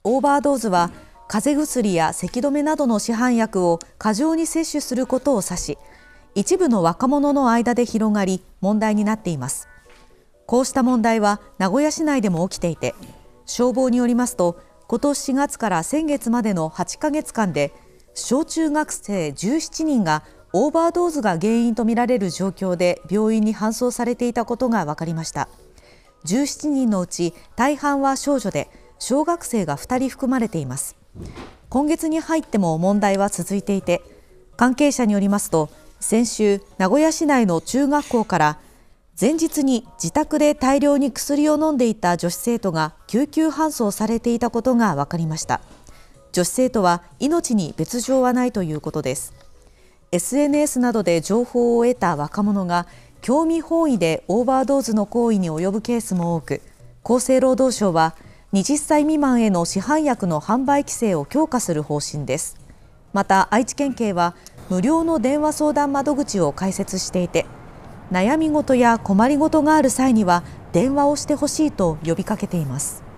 オーバードーズは風邪薬や咳止めなどの市販薬を過剰に摂取することを指し、一部の若者の間で広がり問題になっています。こうした問題は名古屋市内でも起きていて、消防によりますと、今年4月から先月までの8ヶ月間で小中学生17人がオーバードーズが原因とみられる状況で病院に搬送されていたことが分かりました。17人のうち大半は少女で、小学生が2人含まれています。今月に入っても問題は続いていて、関係者によりますと、先週名古屋市内の中学校から前日に自宅で大量に薬を飲んでいた女子生徒が救急搬送されていたことが分かりました。女子生徒は命に別状はないということです。SNS などで情報を得た若者が興味本位でオーバードーズの行為に及ぶケースも多く、厚生労働省は20歳未満への市販薬の販売規制を強化する方針です。また愛知県警は無料の電話相談窓口を開設していて、悩み事や困りごとがある際には電話をしてほしいと呼びかけています。